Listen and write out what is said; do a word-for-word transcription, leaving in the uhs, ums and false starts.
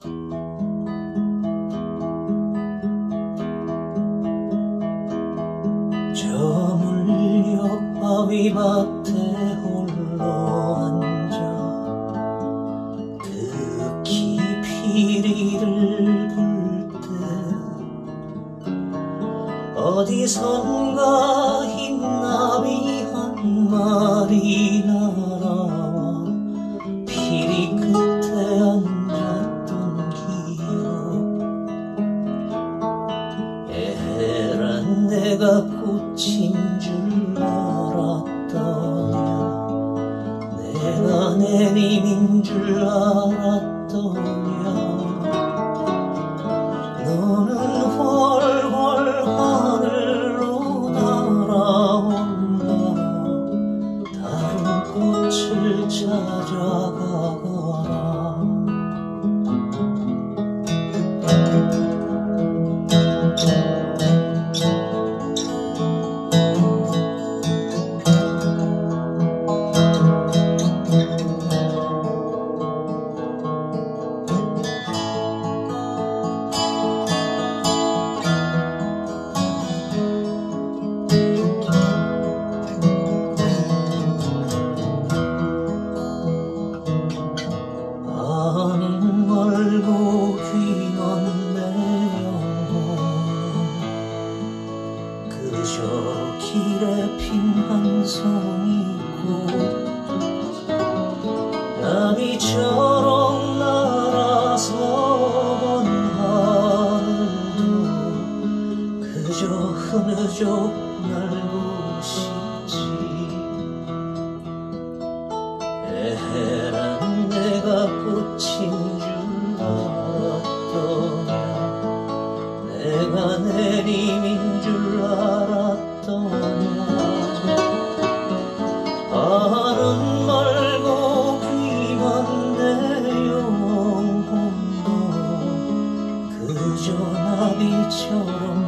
저 물녘 바위밭에 홀로 앉아 특히 피리를 불 때 어디선가 흰나비 한 마리 날아와 피리 끝에 앉았던 기억. 에헤라 내가 꽃인 줄 알았더냐, 내가 내림인 줄 알았더냐. 너는 훨훨 하늘로 날아올라 다른 꽃을 찾아가거라. 나는 멀고 귀먼 내 영혼, 그저 길에 핀 한 송이 꽃. 나비처럼 날아서 먼 하늘도 그저 흐느적 날고 싶지. 에헤라 내가 꽃인 줄 알았더냐, 내가 내림인 줄 알았더냐. 하늘은 멀고 귀먼 내 영혼도 그저 나비처럼